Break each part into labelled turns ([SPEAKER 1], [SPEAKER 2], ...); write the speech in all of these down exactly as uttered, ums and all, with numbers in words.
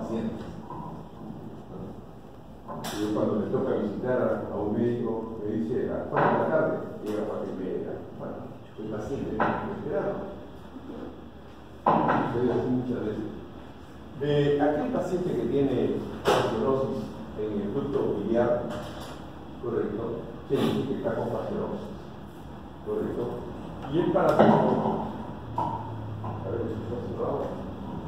[SPEAKER 1] pacientes. Yo cuando me toca visitar a un médico, me dice, ¿a cuatro de la tarde? Llega a cuatro y media. Bueno, soy paciente, estoy esperando. Soy así muchas veces. De aquel paciente que tiene fibrosis en el ducto biliar, correcto, quiere decir que está con fibrosis, correcto, y el parásito, a ver si está cerrado.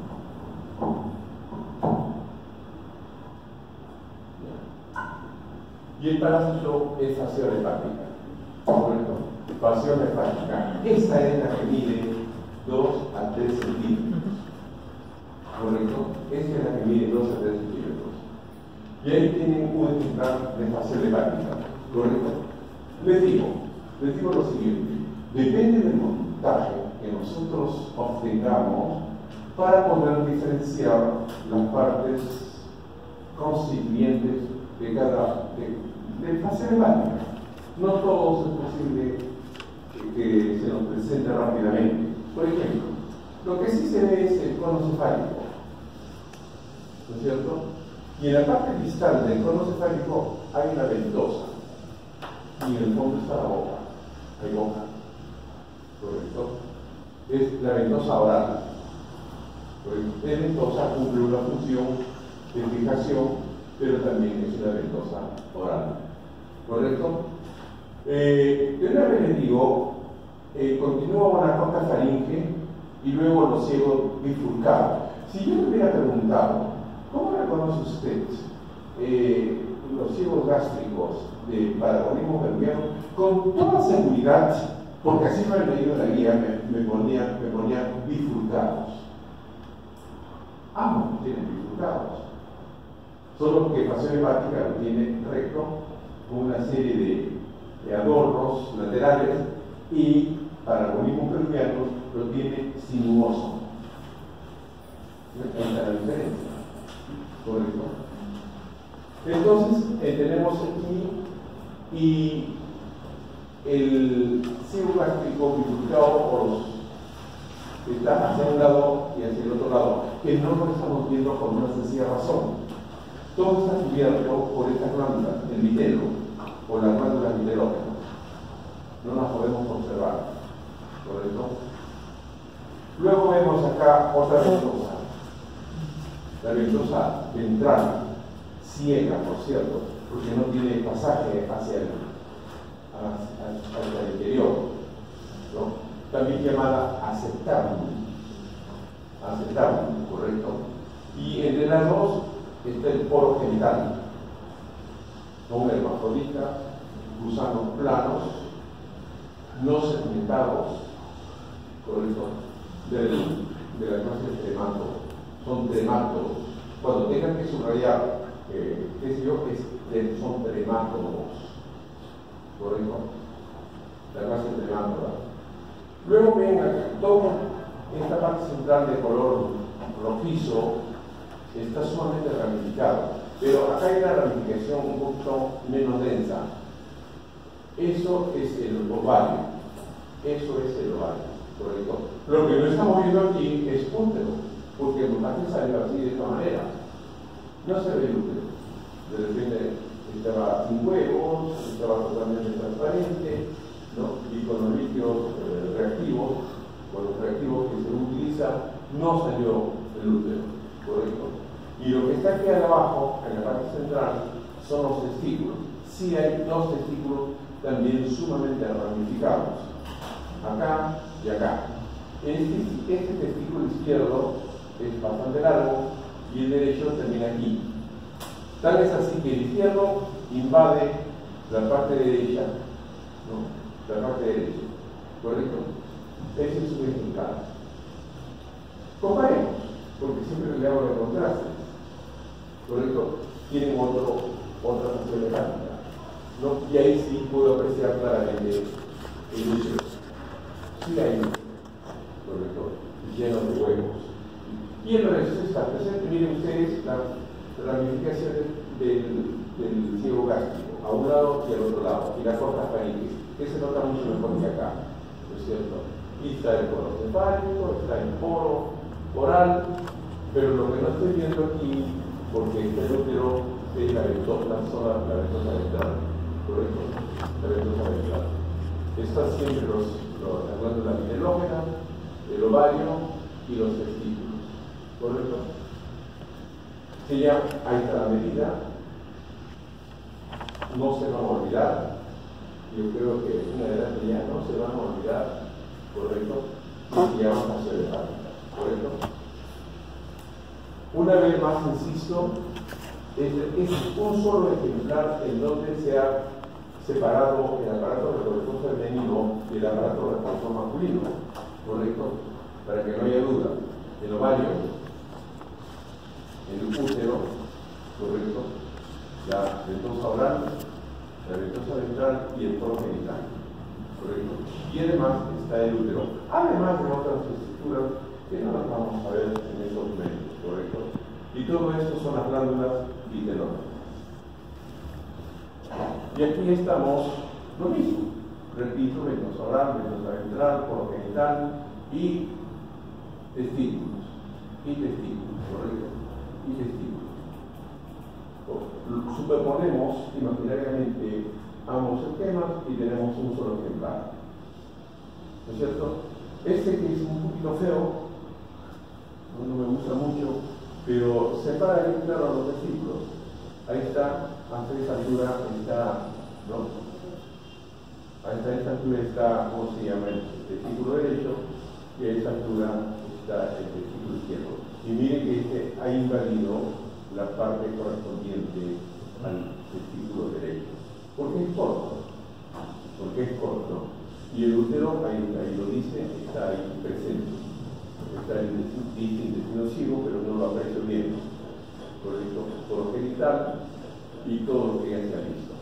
[SPEAKER 1] Y el parásito es fasciole hepática, correcto, fasciole hepática. Esa es la que mide dos a tres centímetros. ¿Correcto? Esa es la que mide dos a tres centímetros. Y ahí tienen un ejemplar de fasciole hepática. ¿Correcto? Les digo, les digo lo siguiente. Depende del montaje que nosotros obtengamos para poder diferenciar las partes constituyentes de cada de, de fasciole hepática. No todo es posible que, que se nos presente rápidamente. Por ejemplo, lo que sí se ve es el cono cefálico, ¿no es cierto? Y en la parte distal del cono cefálico hay una ventosa, y en el fondo está la boca, hay boca, ¿correcto? Es la ventosa oral, ¿correcto? La ventosa cumple una función de fijación, pero también es una ventosa oral, ¿correcto? Eh, de una vez les digo, eh, continúa una corta faringe y luego los ciegos bifurcados. Si yo le hubiera preguntado, ¿cómo reconoce usted eh, los ciegos gástricos de paragonismo pelviano? Con toda seguridad, porque así lo he leído en la guía, me, me ponía, me ponía bifurcados. Ambos tienen bifurcados. Solo que fasciole hepática lo tiene recto, con una serie de, de adornos laterales, y paragonismo pelviano lo tiene sinuoso. Ahí está la diferencia. ¿Correcto? Entonces, eh, tenemos aquí y el ciego gástrico bifurcado por los que está hacia un lado y hacia el otro lado, que no lo estamos viendo por una sencilla razón. Todo está cubierto por estas glándulas, el vitelo, por las glándulas vitelógenas. No las podemos observar. ¿Correcto? Luego vemos acá otra ventosa, la ventosa ventral, ciega, por cierto, porque no tiene pasaje hacia el, hacia, hacia el interior, ¿no? También llamada aceptabulum, aceptabulum, correcto. Y entre las dos está el poro genital, un hermafrodita, gusanos planos, no segmentados, correcto, del, de la clase de tremato, son tremátodos. Cuando tengan que subrayar, eh, qué sé yo, es, de, son tremátodos, correcto, la clase de tremátoda. Luego ven acá, toda esta parte central de color rojizo está sumamente ramificado, pero acá hay una ramificación un poquito menos densa. Eso es el ovario, eso es el ovario, ¿correcto? Lo que no estamos viendo aquí es útero, porque el montaje salió así de esta manera. No se ve el útero. De repente estaba sin huevos, estaba totalmente transparente, ¿no? Y con los líquidos eh, reactivos, con los reactivos que se utiliza, no salió el útero, ¿correcto? Y lo que está aquí abajo, en la parte central, son los testículos. Sí hay dos testículos también sumamente ramificados, acá y acá. Este, este testículo izquierdo es bastante largo y el derecho termina aquí. Tal es así que el izquierdo invade la parte derecha, ¿no? La parte derecha, ¿correcto? Ese es su ejemplar. Comparemos, porque siempre le hago de contraste, ¿correcto? Tienen otro, otra función mecánica, ¿no? Y ahí sí puedo apreciar claramente el útero. Sí hay, correcto, lleno de huevos. Y el resto está presente. Miren ustedes las ramificaciones del, del ciego gástrico, a un lado y al otro lado, y la corta faringe, que se nota mucho mejor que acá, ¿no es cierto? Y está el poro cefálico, está el poro oral, Pero lo que no estoy viendo aquí, porque este útero es la ventosa, la zona, la ventosa ventral, correcto, la ventosa ventral. Está siempre los, los, la glándula epitelógena, el ovario y los testículos, correcto. Si ya ahí está la medida, no se van a olvidar. Yo creo que una de las ya no se van a olvidar, correcto, y ya vamos a hacer de práctica, correcto. Una vez más insisto, es, es un solo ejemplar en donde se ha separado el aparato reproductor femenino y el aparato reproductor masculino, correcto, para que no haya duda. El ovario, el útero, correcto, la ventosa oral, la ventosa ventral y el poro genital, correcto. Y además está el útero, además de otras estructuras que no las vamos a ver en estos momentos, correcto. Y todo esto son las glándulas epitelógenas. Y aquí estamos lo mismo, repito, ventosa oral, ventosa ventral, poro genital y testículos, y testículos, correcto, y testículos. Superponemos imaginariamente ambos esquemas y tenemos un solo ejemplar. ¿No es cierto? Este que es un poquito feo, no, no me gusta mucho, pero separa bien claro a los testículos. Ahí está, hasta esa altura está, ¿no? Hasta esta altura está, ¿cómo se llama? El testículo derecho, y a esta altura está el testículo izquierdo. Y miren que este ha invadido la parte correspondiente al testículo derecho. ¿Por qué es corto? Porque es corto. Y el útero, ahí, ahí lo dice, está ahí presente. Está en el intestino ciego, pero no lo aprecio bien. Correcto, poro genital y todo lo que ya se ha visto.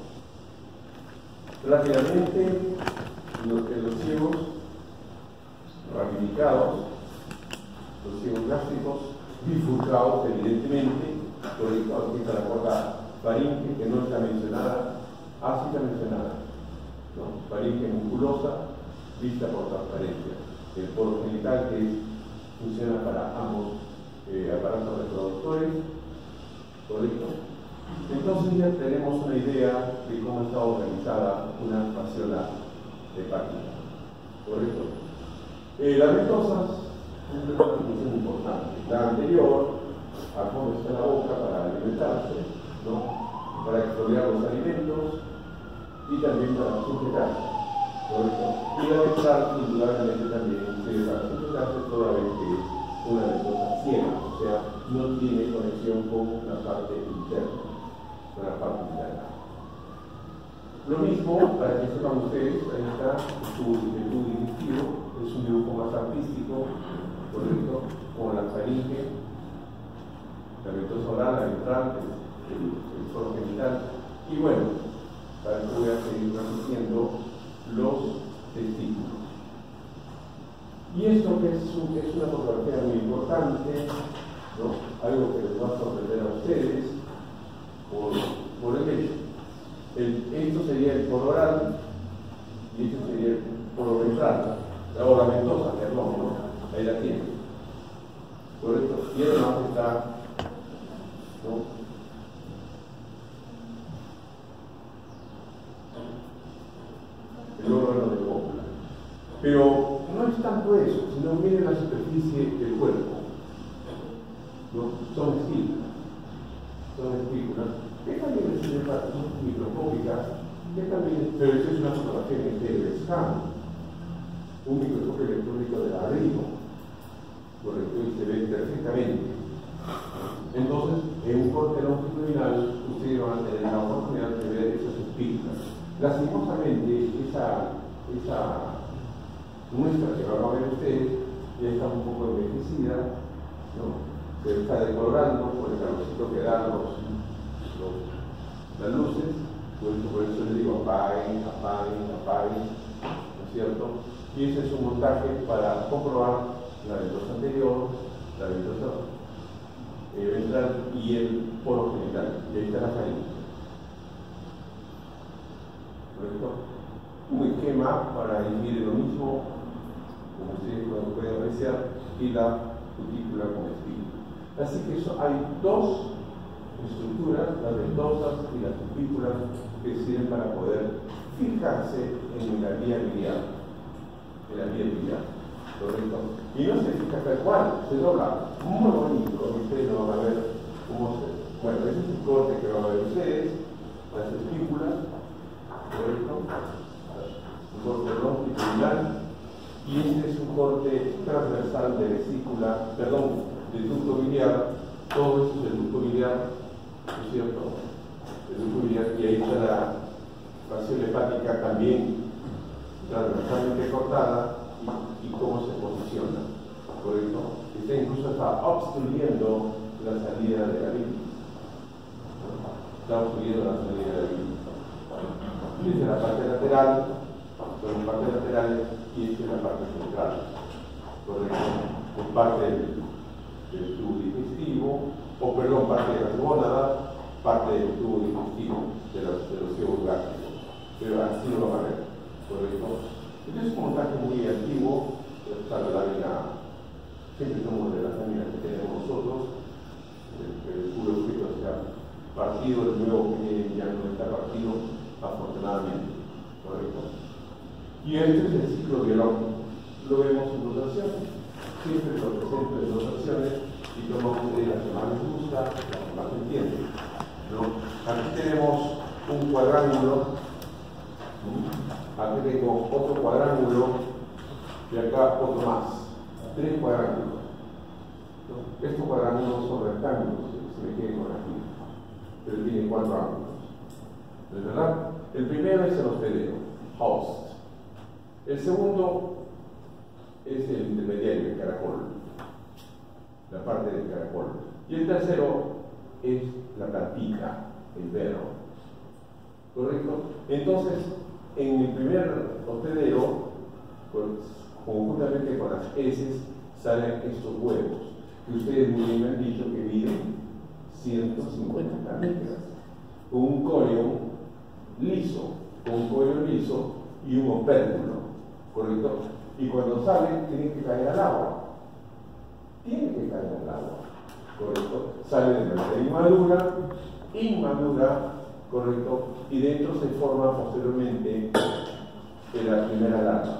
[SPEAKER 1] Rápidamente, los, los ciegos ramificados, los ciegos gástricos, bifurcados, evidentemente. Correcto, aquí está la corta faringe, que no está mencionada, así está mencionada, ¿no? Faringe musculosa, vista por transparencia. El poro genital, que es, funciona para ambos eh, aparatos reproductores, correcto. Entonces ya tenemos una idea de cómo está organizada una fasciola hepática, correcto. Eh, las ventosas cumplen una función importante. La anterior, a fondo está la boca para alimentarse, ¿no? Para exfoliar los alimentos y también para sujetarse, ¿correcto? Y la ventral, indudablemente, también sirve para sujetarse toda vez que es una ventosa ciega, o sea, no tiene conexión con la parte interna, con la parte interna. Lo mismo, para que sepan ustedes, ahí está su tubo digestivo, es un dibujo más artístico, correcto, con la faringe, la ventosa oral, la ventral, el, el poro genital, y bueno, para que voy a seguir transmitiendo los testículos. Y esto que es, un, es una fotografía muy importante, ¿no? Algo que les va a sorprender a ustedes por, por el hecho. El, esto sería el poro oral y este sería el poro ventral, o la ventosa, perdón, ¿no? Ahí la tienen, correcto. Y además está, ¿no? El órgano de cópula. Pero no es tanto eso, sino miren la superficie del cuerpo, ¿no? Son estípulas, son estípulas, que también son microscópicas, que también, pero eso es una fotografía que tiene el scan, un microscopio electrónico de arriba, correcto, y se ve perfectamente. Entonces, en un corte longitudinal, ustedes van a tener la oportunidad de ver esas estípulas. Lastimosamente, esa, esa muestra que van a ver ustedes ya está un poco envejecida, ¿no? Se está decolorando por el calorcito que dan los, los, las luces, por eso, por eso les digo apaguen, apaguen, apaguen, ¿no es cierto? Y ese es un montaje para comprobar la ventosa anterior, la ventosa eh, ventral y el poro genital. Y ahí está la faringe. ¿Correcto? Un esquema para dividir lo mismo, como ustedes pueden apreciar, y la cutícula con espíritu. Así que eso, hay dos estructuras, las ventosas y las espículas, que sirven para poder fijarse en la vía biliar, en la vía biliar, ¿correcto? Y no se fija tal cual, se dobla muy bonito, ustedes lo van a ver cómo se... Bueno, ese es el corte que van a ver ustedes, las espículas, ¿correcto? Un corte longitudinal, y este es un corte transversal de vesícula, perdón, de ducto biliar. Todo esto es el ducto biliar, ¿no es cierto? El ducto biliar, y ahí está la fasciola hepática también transversalmente cortada, y, y cómo se posiciona, ¿correcto? Está incluso está obstruyendo la salida de la bilis, ¿no? Está obstruyendo la salida de la bilis. Esta es la parte lateral, son las partes laterales, y esta es la parte central, ¿correcto? Es parte del, del tubo digestivo, o perdón, parte de las gónadas, parte del tubo digestivo de los, de los cebos gástricos, pero así lo van a ver, ¿correcto? Este es un montaje muy antiguo, está la lámina, siempre somos de las láminas que tenemos nosotros, el, el puro escrito se ha partido, el nuevo que ya no está partido, afortunadamente, ¿correcto? Y este es el ciclo biológico, lo vemos en dotaciones, siempre lo presento en dotaciones y tomamos de las que más les gusta, las que más entienden, ¿no? Aquí tenemos un cuadrángulo, aquí tengo otro cuadrángulo y acá otro más, tres cuadrángulos. Estos cuadrángulos son rectángulos, se me quieren con aquí, pero tiene cuatro ángulos, ¿es verdad? El primero es el hospedero, host. El segundo es el intermediario, el caracol, la parte del caracol. Y el tercero es la plantita, el vero, ¿correcto? Entonces, en el primer hospedero, conjuntamente con las heces, salen estos huevos, que ustedes muy bien me han dicho que miden ciento cincuenta metros, con un corium liso, con un corium liso y un opérculo, ¿correcto? Y cuando salen, tienen que caer al agua. Tienen que caer al agua, ¿correcto? Salen de la inmadura, inmadura, ¿correcto? Y dentro se forma posteriormente la primera larva.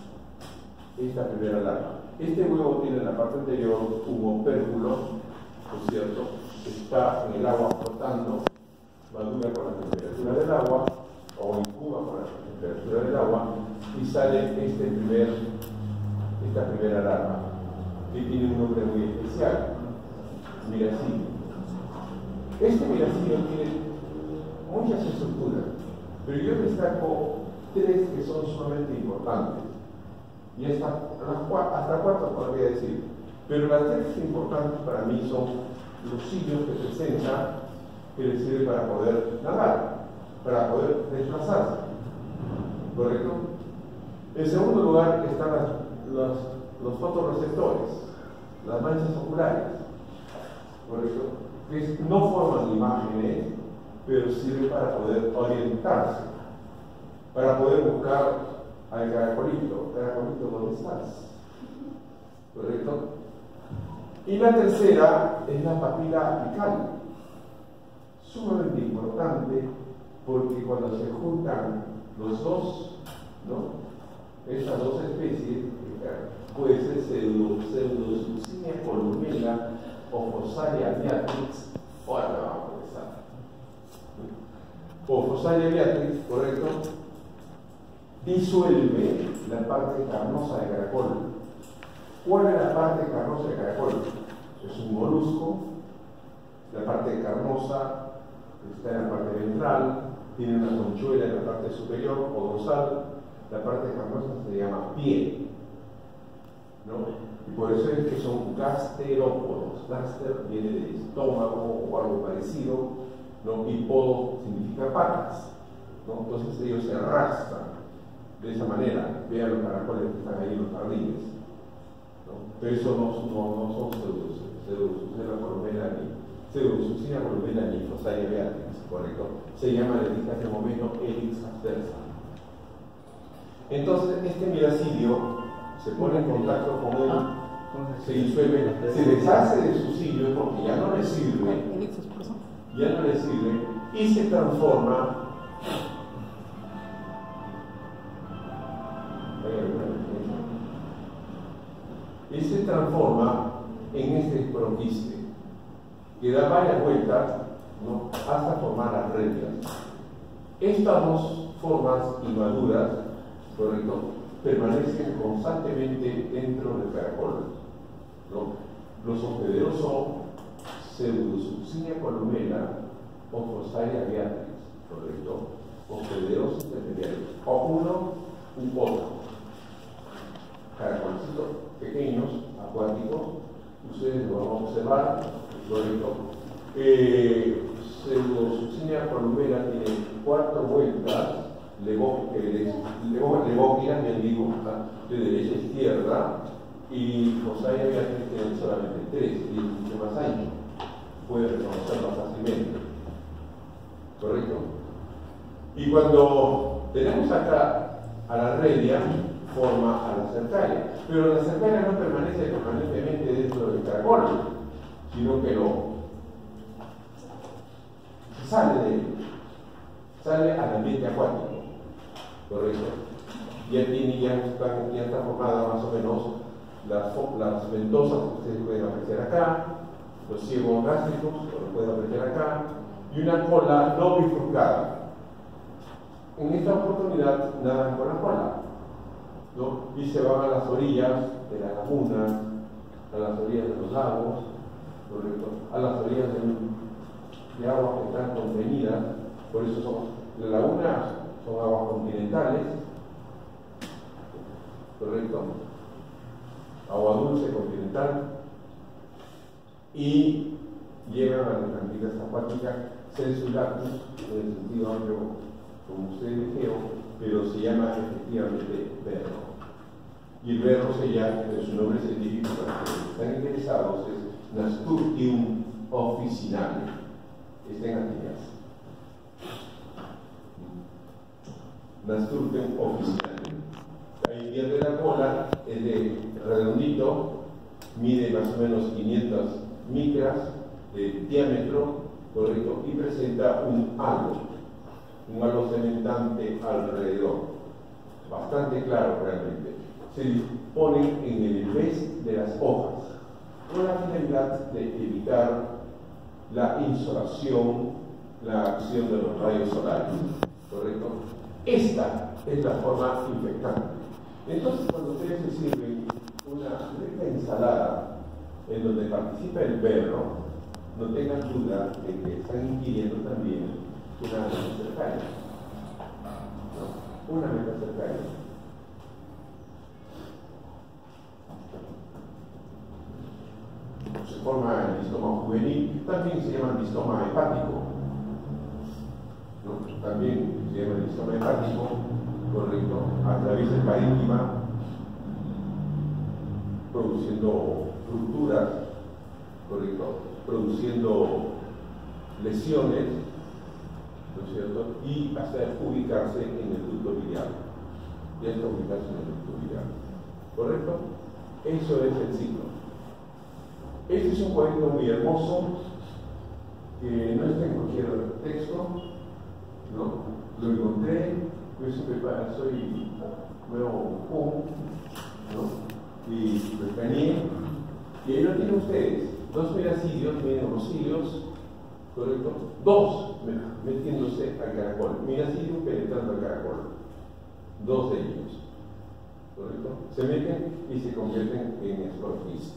[SPEAKER 1] Esta primera larva. Este huevo tiene en la parte anterior un opérculo, ¿no es cierto? Está en el agua flotando, madura con la temperatura del agua, o incuba con la temperatura del agua, y sale este primer, esta primera larva, que tiene un nombre muy especial, miracillo. Este miracillo tiene muchas estructuras, pero yo destaco tres que son sumamente importantes, y hasta, hasta cuatro podría decir, pero las tres importantes para mí son los cilios que presenta, que les sirve para poder nadar, para poder desplazarse, ¿correcto? En segundo lugar están las, las, los fotorreceptores, las manchas oculares, ¿correcto? Que no forman imágenes, pero sirven para poder orientarse, para poder buscar al caracolito. Caracolito, ¿dónde estás? ¿Correcto? Y la tercera es la papila apical, sumamente importante, porque cuando se juntan los dos, ¿no? Estas dos especies, puede ser Pseudosucinia columella o Fossaria beatrix, ahora la vamos a empezar. O Fossaria beatrix, correcto, disuelve la parte carnosa de caracol. ¿Cuál es la parte carnosa de caracol? Es un molusco, la parte carnosa está en la parte ventral, tiene una conchuela en la parte superior o dorsal, la parte carnosa se llama piel, ¿no? Y por eso es que son gasterópodos. Gaster viene de estómago o algo parecido, ¿no? Y podo significa patas, ¿no? Entonces ellos se arrastran de esa manera. Vean los caracoles que están ahí en los jardines, ¿no? Pero eso no, no, no son Pseudosucinia columella ni Pseudosucinia columella ni Fossaria beatrix, correcto. Se llama en este momento Helix aspersa. Entonces este miracilio se pone en contacto con el se disuelve, se deshace de su sillo porque ya no le sirve, ya no le sirve, y se transforma y se transforma en este croquiste que da varias vueltas, ¿no?, hasta formar las redias. Estas dos formas inmaduras, correcto, permanecen constantemente dentro del caracol, ¿no? Los hospederos son Pseudosuccinia columela o Fossaria beatrix, correcto, hospederos intermediarios, o uno u otro. Caracolcitos pequeños, acuáticos, ustedes lo van a observar, correcto. Eh, Pseudosuccinia columela tiene cuatro vueltas levóquinas, bien digo, de derecha a izquierda, y Fossaria beatrix tiene solamente tres, y es mucho más ancho, puede reconocerlo fácilmente, correcto. Y cuando tenemos acá a la redia, forma a la cercaria, pero la cercaria no permanece permanentemente dentro del caracol, sino que lo sale de él, sale al ambiente acuático, correcto. Ya tiene, ya está, ya está formada más o menos las, las ventosas que ustedes pueden apreciar acá, los ciegos gástricos, que lo pueden apreciar acá, y una cola no bifurcada. En esta oportunidad nadan con la cola, ¿no? Y se van a las orillas de la laguna, a las orillas de los lagos, correcto, a las orillas de, de aguas que están contenidas. Por eso son, las lagunas son aguas continentales, correcto, agua dulce continental, y llegan a las tranquilas acuáticas Celsiulatus, en el sentido amplio, como ustedes dijeron, pero se llama efectivamente berro. Y el berro se llama, su nombre científico para los que están interesados, es Nasturtium officinale. Está en Atenas. Nasturtium officinale. Ahí pierde la cola, es de redondito, mide más o menos quinientas micras de diámetro, correcto, y presenta un halo, un halo cementante alrededor, bastante claro realmente. Se dispone en el vez de las hojas, con la finalidad de evitar la insolación, la acción de los rayos solares, correcto. Esta es la forma infectante. Entonces, cuando ustedes se sirven una rica ensalada en donde participa el berro, no tengan duda de que están ingiriendo también una metacercaria, ¿no? Una metacercaria. Se forma el blistoma juvenil, también se llama blistoma hepático, ¿no? También se llama blistoma hepático, correcto, atraviesa el parénquima, produciendo rupturas, correcto, produciendo lesiones, ¿no es cierto? Y hasta ubicarse en el ducto biliar, y hasta ubicarse en el ducto biliar, ¿correcto? Eso es el ciclo. Este es un cuadrito muy hermoso, que no está en cualquier texto, ¿no? Lo encontré, yo siempre soy nuevo, ¿no? Y lo escaneé, y ahí lo tienen ustedes, dos miracidios, miren los cilios, ¿correcto? Dos metiéndose al caracol, miracidios penetrando al caracol, dos de ellos, ¿correcto? Se meten y se convierten en escorquiste.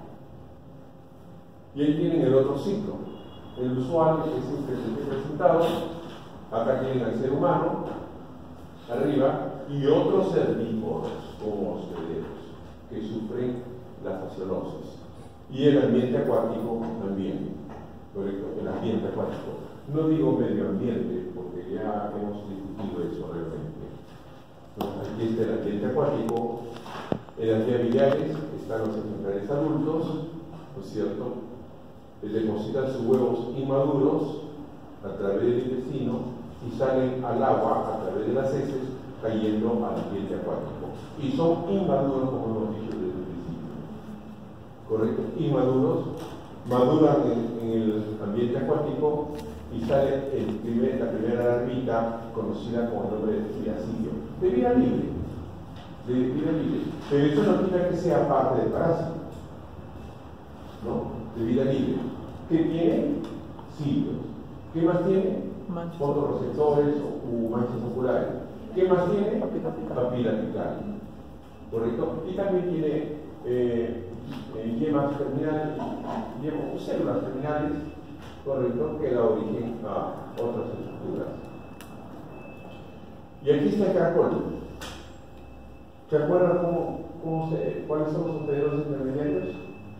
[SPEAKER 1] Y ahí tienen el otro ciclo, el usual que siempre se ha presentado. Acá tienen al ser humano, arriba, y otros herbívoros como hospederos que sufren la fasciolosis. Y el ambiente acuático también, correcto, el ambiente acuático. No digo medio ambiente, porque ya hemos discutido eso realmente. Entonces, aquí está el ambiente acuático, en las vías biliares están los ejemplares adultos, ¿no es cierto? Depositan sus huevos inmaduros a través del intestino y salen al agua a través de las heces, cayendo al ambiente acuático. Y son inmaduros, como hemos dicho desde el principio. correcto, inmaduros, maduran en, en el ambiente acuático y sale el primer, la primera larvita conocida como el nombre de mirasilio, de vida libre, de vida libre, pero eso no tiene que sea parte del parásito, ¿no? De vida libre. ¿Qué tiene? Cilios. ¿Qué más tiene? Fotorreceptores o manchas oculares. ¿Qué más tiene? Papila apical. ¿Correcto? Y también tiene eh, eh, yemas terminales, yemas, células terminales, correcto, que da origen a otras estructuras. Y aquí está el caracol. ¿Se acuerdan cómo, cómo se, cuáles son los hospederos intermediarios?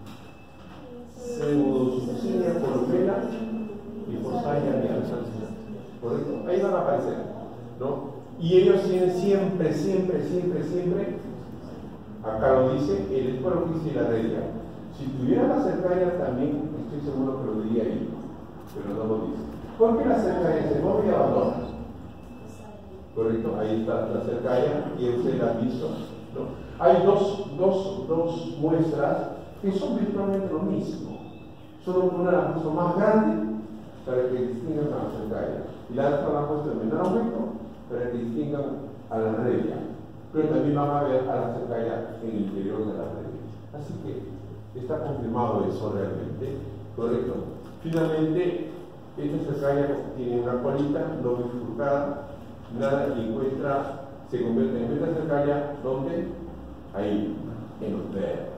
[SPEAKER 1] Pseudosubcilia, columela y Fossalia alianza. ¿Correcto? Ahí van a aparecer, ¿no? Y ellos tienen siempre, siempre, siempre, siempre, acá lo dice, el esporoquiste y la redia. Si tuviera la cercaria también, estoy seguro que lo diría ahí, pero no lo dice. ¿Por qué la cercaria se mueve y abandona? ¿Correcto? Ahí está la cercaria y usted la ha visto, ¿no? Hay dos, dos, dos muestras que son virtualmente lo mismo. Solo una la puesto más grande para que distingan a la cercaria y la otra la puesto de menor aumento para que distingan a la redia. Pero también van a ver a la cercaria en el interior de la redia. Así que está confirmado eso realmente, correcto. Finalmente, esta cercaria tiene una colita no bifurcada, nada, y encuentra, se convierte en una cercaria donde ahí, en los vernos,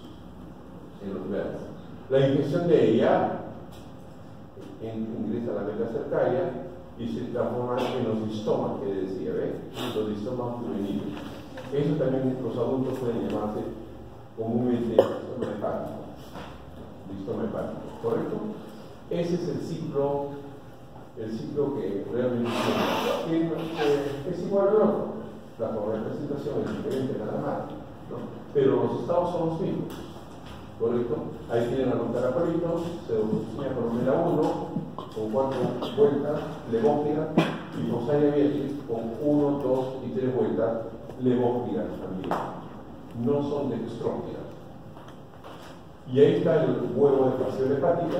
[SPEAKER 1] en los vernos. La infección de ella ingresa a la vena cercaria y se transforma en los distomas que decía, ¿ves? Los distomas juveniles. Eso también los adultos pueden llamarse comúnmente distoma hepático. Distoma hepático, ¿correcto? Ese es el ciclo, el ciclo que realmente tiene, que es igual al otro. La forma de presentación es diferente nada más, ¿no? Pero los estados son los mismos, ¿correcto? Ahí tienen a los caracolitos, pseudosubcilia columela uno, con cuatro vueltas, levóptera, y Fossalia vietris con uno, dos y tres vueltas, levóptera también. No son dextrópteras. Y ahí está el huevo de pasión hepática.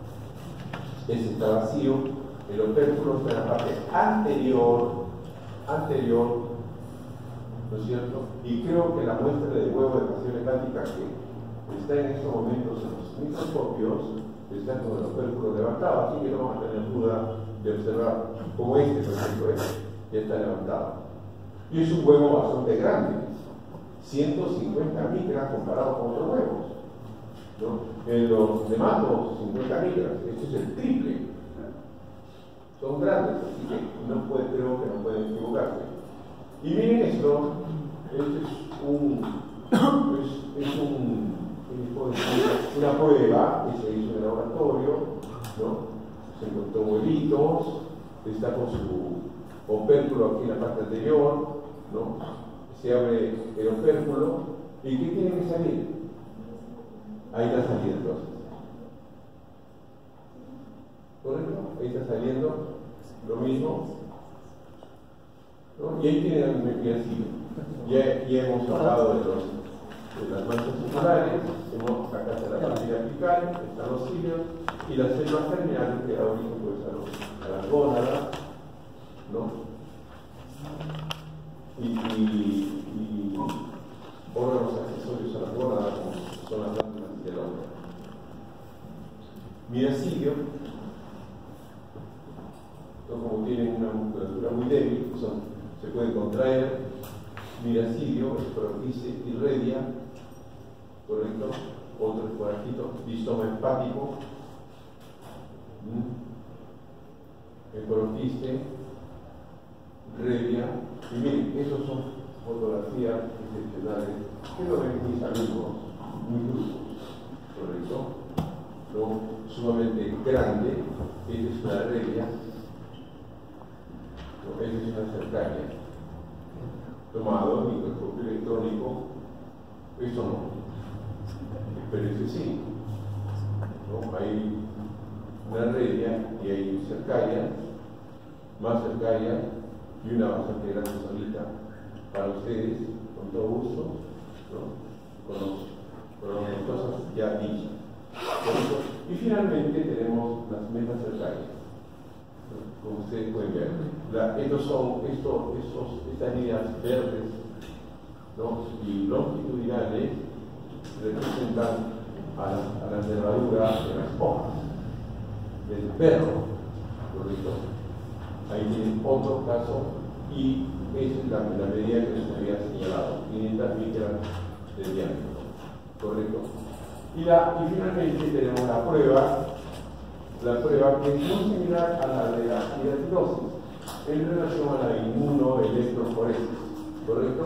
[SPEAKER 1] Ese está vacío, el opérculo está en la parte anterior, anterior, ¿no es cierto? Y creo que la muestra de huevo de pasión hepática que está en estos momentos en los microscopios está con el opérculo levantado, así que no vamos a tener duda de observar, como este, por ejemplo, este, ya está levantado. Y es un huevo bastante grande, ciento cincuenta micras comparado con otros huevos, ¿no? En los demás, los cincuenta micras, esto es el triple. Son grandes, así que no puede, creo que no pueden equivocarse. Y miren esto, este es un, es, es un, una prueba que se hizo en el laboratorio, ¿no? Se encontró huevitos, está con su opérculo aquí en la parte anterior, ¿no? Se abre el opérculo, ¿y qué tiene que salir? Ahí está saliendo entonces. ¿Correcto? Ahí está saliendo lo mismo, ¿no? Y ahí tiene el mecanismo. Ya, ya hemos hablado de, los, de las manchas oculares, hemos, acá está la papila apical, están los cilios y las células terminales que da origen pues, a, los, a las gónadas, ¿no? Y, y, y órganos accesorios a las gónadas como son las glándulas del hombre. Mirasilio, como tienen una musculatura muy débil, son, se puede contraer. Mirasilio, esporoquiste y redia, correcto, otro esparajito, distoma hepático, esporoquiste, redia, y miren, esos son fotografías excepcionales que lo ven mis alumnos, muy bruscos, correcto, ¿no? Sumamente grande, esta es una redia, ¿no? Esta es una cercaria. Tomado en microscopio electrónico, eso no, pero ese sí, ¿no? Hay una redia y hay cercaria, más cercaria y una bastante grande solita para ustedes, con todo gusto, ¿no? Conozco. por las ventosas ya dichas. Y finalmente tenemos las metas cercáneas. Como ustedes pueden ver, la, estos son, esto, estos, estas líneas verdes, ¿no? Y longitudinales representan a la, a la nervadura de las hojas del perro, correcto. Ahí tienen otro caso y esa es la, la medida que les había señalado, quinientas micras de diámetro, correcto. Y, la, y finalmente tenemos la prueba, la prueba que es muy similar a la de la queratidosis en relación a la inmunoelectroforesis, correcto.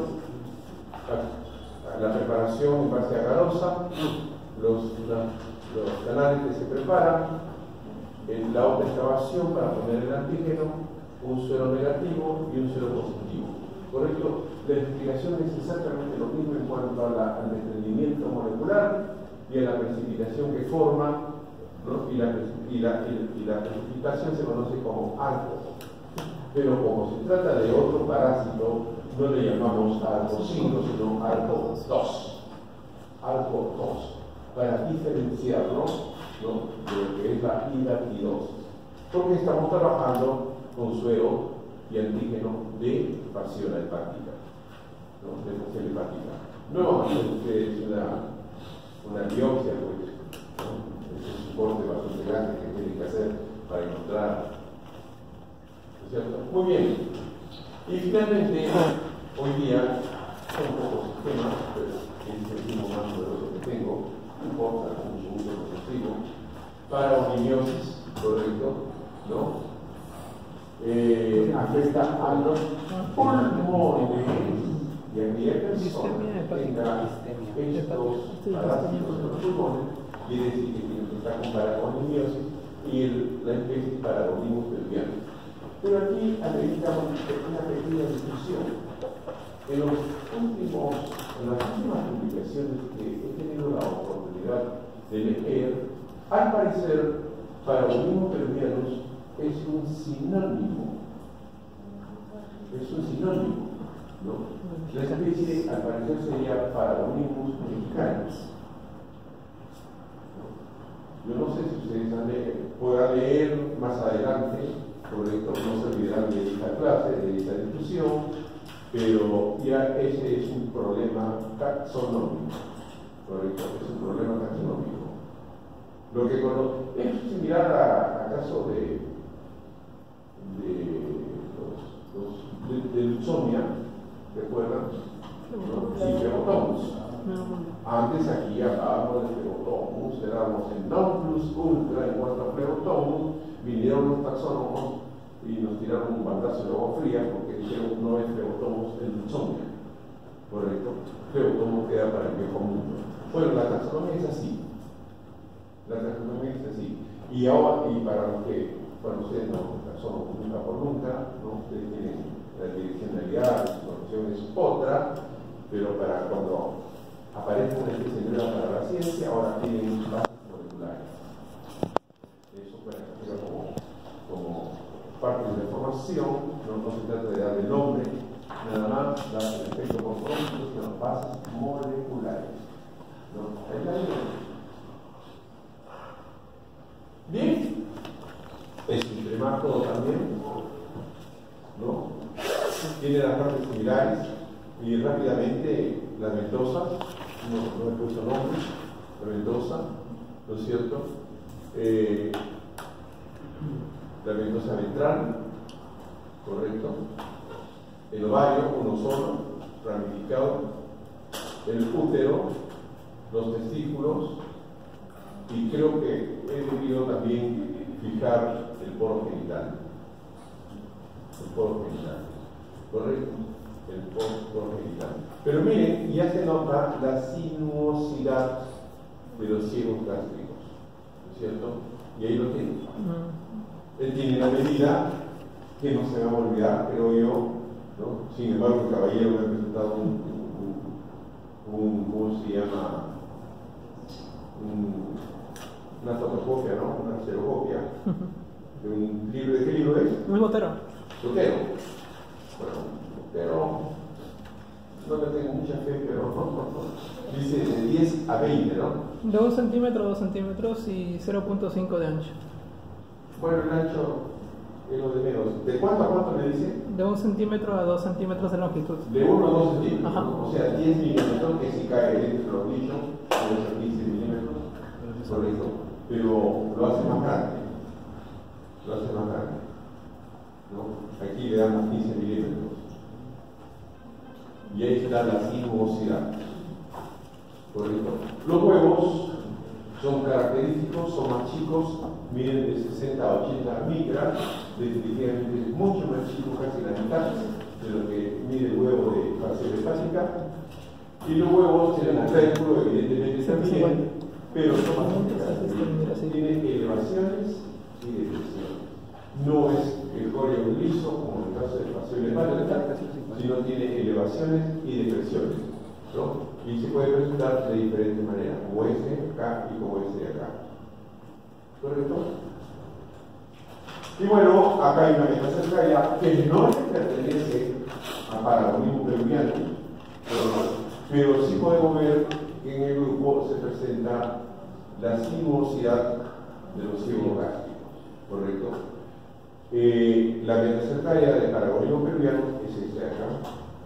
[SPEAKER 1] La, la preparación en base agarosa, los, la, los canales que se preparan, en la autoexcavación para poner el antígeno, un suero negativo y un suero positivo, correcto. La explicación es exactamente lo mismo en cuanto a la, al desprendimiento molecular y a la precipitación que forma, ¿no? y, la, y, la, y la precipitación se conoce como arco, pero como se trata de otro parásito, no le llamamos arco cinco, sino arco dos, arco dos, para diferenciarlo, ¿no? de lo que es la hidratidosis, porque estamos trabajando con suero y antígeno de fasciola hepática, ¿no? de fasciola hepática. No vamos a hacer ustedes una una biopsia, pues, ¿no? Es un corte bastante grande que tienen que hacer para encontrar, ¿no es cierto? Muy bien. Y finalmente, hoy día son pocos sistemas, pero es el tipo más poderoso que tengo, no importa, con mucho gusto lo consigo, para onimiosis, correcto, ¿no? Eh, afecta a los pulmones. Y aquella persona que tenga estos parásitos en los pulmones, quiere decir que tiene que estar con paragonimiosis y el, la especie Paragonimus pelvianus. Pero aquí ameritamos una pequeña discusión. En, los últimos, en las últimas publicaciones que he tenido la oportunidad de leer, al parecer, Paragonimus pelvianus es un sinónimo. Es un sinónimo, ¿no? La especie, al parecer, sería Paragonimus mexicanus. Yo no sé si ustedes han leído, podrán leer más adelante, correcto, no se olvidarán de esta clase, de esta discusión, pero ya ese es un problema taxonómico, correcto, es un problema taxonómico. Lo que conozco, es similar a, a caso de, de los, los de, de Luxomia, ¿recuerdan? ¿No? Y Phlebotomus. Antes aquí hablábamos de Phlebotomus, éramos en non plus ultra en cuanto a Phlebotomus, vinieron los taxónomos y nos tiraron un bandazo de agua fría porque dijeron no es Phlebotomus, es Luxomia, ¿correcto? Phlebotomus queda para el viejo mundo. Bueno, la taxonomía es así, la taxonomía es así, y ahora, y para los que, bueno, ustedes no, taxónomos nunca por nunca, ¿no? Ustedes tienen la direccionalidad, su profesión es otra, pero para cuando aparece una especie nueva para la ciencia, ahora tienen bases moleculares. Eso puede ser como, como parte de la información, no, no se trata de darle nombre, nada más, dar el efecto morfológico, sino bases moleculares. ¿No? Ahí la idea. Bien, es un tremátodo también, ¿no? Tiene las partes similares y rápidamente la ventosa, no, no he puesto nombre, la ventosa, ¿no es cierto? Eh, la ventosa ventral, correcto, el ovario, uno solo, ramificado, el útero, los testículos, y creo que he debido también fijar el poro genital. El poro genital, correcto, el poro genital. Pero miren, ya se nota la sinuosidad de los cielos gástricos, ¿no es cierto? Y ahí lo tienen. Él tiene la medida que no se me va a olvidar, creo yo, ¿no? Sin embargo, el caballero me ha presentado un, un, un ¿cómo se llama? Un, una fotocopia, ¿no? Una xerocopia de un libro. ¿De qué libro es?
[SPEAKER 2] Un Botero.
[SPEAKER 1] Botero. Bueno, Botero, no le tengo mucha fe, pero no, no, no. Dice de diez a veinte, ¿no?
[SPEAKER 2] De un centímetro a dos centímetros y cero punto cinco de ancho.
[SPEAKER 1] Bueno, el ancho es lo de menos. ¿De cuánto a cuánto me dice?
[SPEAKER 2] De un centímetro a dos centímetros de longitud.
[SPEAKER 1] De uno a dos centímetros.
[SPEAKER 2] Ajá.
[SPEAKER 1] O sea, diez milímetros, que si cae dentro de los dichos, puede ser quince milímetros. Correcto. Pero lo hace más grande. Lo hace más grande. ¿No? Aquí le damos quince milímetros. Y ahí está la sinuosidad. Correcto. Los huevos son característicos, son más chicos, miden de sesenta a ochenta micras, definitivamente es mucho más chico, casi la mitad de lo que mide el huevo de fase hepática. Y los huevos tienen un cálculo, evidentemente también, pero son más chicos, tienen elevaciones y depresiones. No es el córeo liso, como en el caso de fase hepática, sino tiene elevaciones y depresiones, ¿no? Y se puede presentar de diferentes maneras, como este acá y como este de acá. ¿Correcto? Y bueno, acá hay una metacercaria que no le pertenece a Paragonismo peruviano, pero, pero sí podemos ver que en el grupo se presenta la sinuosidad de los ciegos gástricos. ¿Correcto? Eh, la metacercaria de Paragonismo peruviano es esta de acá.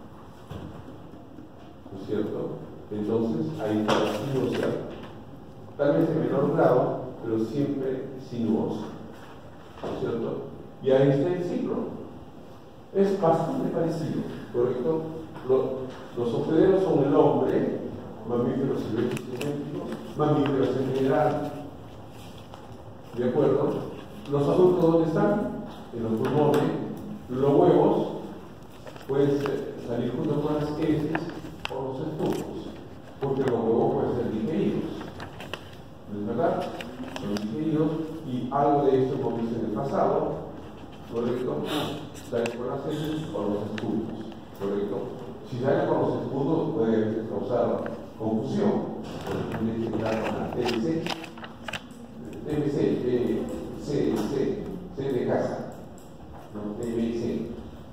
[SPEAKER 1] ¿No es cierto? Entonces, ahí está la sinuosidad. Tal vez en menor grado, pero siempre sinuosa. ¿No es cierto? Y ahí está el ciclo. Es bastante parecido, ¿correcto? Los, los hospederos son el hombre, mamíferos silvestres y domésticos, mamíferos en general. ¿De acuerdo? Los adultos, ¿dónde están? En los pulmones. Los huevos pueden salir junto con las heces o los estucos, porque los huevos pueden ser digeridos. ¿No es verdad? Son digeridos y algo de esto hemos visto en el pasado, ¿correcto? Sale con las heces o los escudos, ¿correcto? Si sale con los escudos puede causar confusión, porque tiene que estar con la T B C, T B C, C, C, C de casa, no, T B C.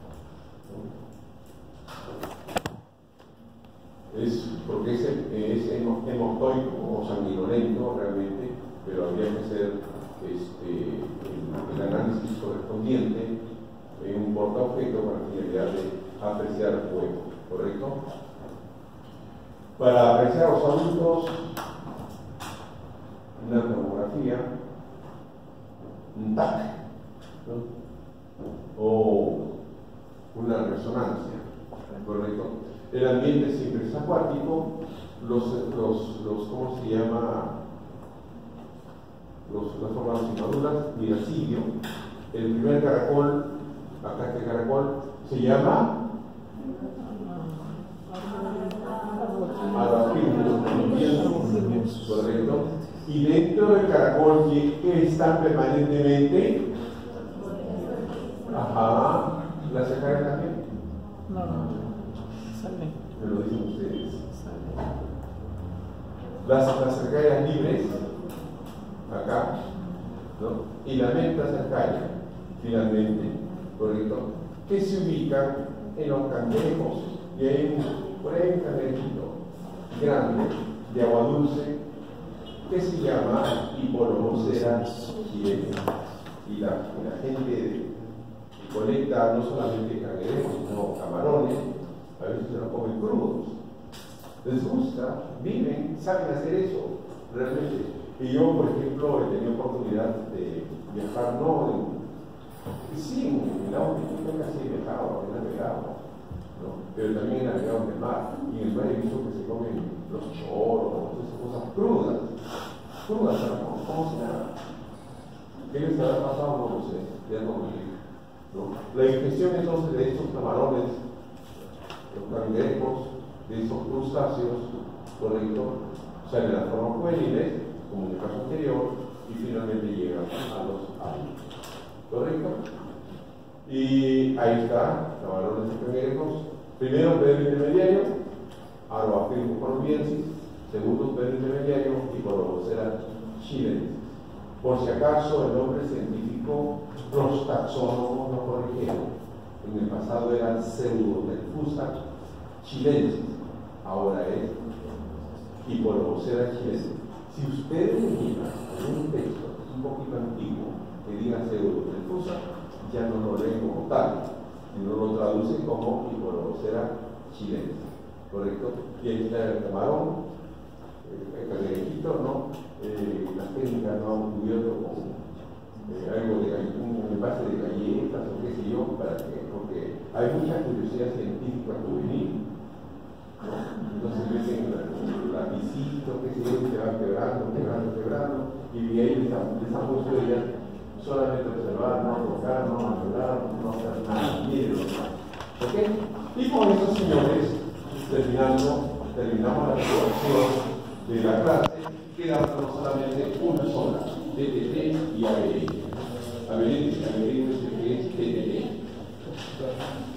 [SPEAKER 1] Es porque es, es hemoctoico o sanguinolento realmente, pero habría que hacer este, el, el análisis correspondiente en un portaobjeto para la finalidad de apreciar el huevo, ¿correcto? Para apreciar a los adultos, una tomografía, un T A C, ¿no? O una resonancia, ¿correcto? El ambiente siempre es acuático, los, los, los ¿cómo se llama? Los, las formas inmaduras, miracidio. El primer caracol, acá este caracol, se llama Arapilus, ¿correcto? Y dentro del caracol, ¿qué están permanentemente? Ajá, ¿la cercaria también?
[SPEAKER 2] No, no.
[SPEAKER 1] Me lo dicen ustedes. Las, las cercarias libres, acá, ¿no? Y la metacercaria, finalmente, ¿correcto? Que se ubican en los cangrejos. Y hay un, por ahí un cangrejito grande, de agua dulce, que se llama Hippolomocera chilena. Y la, y la gente colecta no solamente cangrejos, sino camarones. A veces se los comen crudos. Les gusta, viven, saben hacer eso, realmente. Y yo, por ejemplo, he tenido oportunidad de viajar, no en, sí, en el agua que casi he viajado, he navegado, ¿no? Pero también he navegado en el mar. Y en el mar he visto que se comen los choros, esas cosas crudas, crudas, ¿no? ¿Cómo se llama? ¿Qué les habrá pasado? No lo sé, ya no me digo, ¿no? La ingestión entonces de estos camarones, los cangrejos, de esos crustáceos, correcto, salen de las formas juveniles, como en el caso anterior, y finalmente llegan a los adultos, correcto. Y ahí está, camarones y cangrejos. Primero, pedro intermediario, Arboaphyllus columbiensis. Segundo, pedro intermediario, Hippolomocera chilensis. Por si acaso, el nombre científico, los taxónomos lo corrigieron. En el pasado era Pseudotelphusa chilensis, ahora es y por vocera chilena. Si ustedes miran un texto un poquito antiguo que diga pseudo-refusa, ya no lo leen como tal, sino lo traducen como y por vocera chilena. ¿Correcto? Y ahí está el camarón, el cangrejito, ¿no? Eh, las técnicas no han cubierto con eh, algo de un envase de galletas o qué sé yo, para que, porque hay mucha curiosidad científica juvenil, ¿no? Entonces ven la lapicito, qué sé yo, y se van quebrando, quebrando, quebrando, y ahí les han puesto ya solamente observar, no tocar, no manipular, no hacer nada, miedo, ¿ok? Y con eso, señores, terminando, terminamos la exposición de la clase, quedando solamente una sola, T T T y A B L. A B L, A B L es el que es T T T.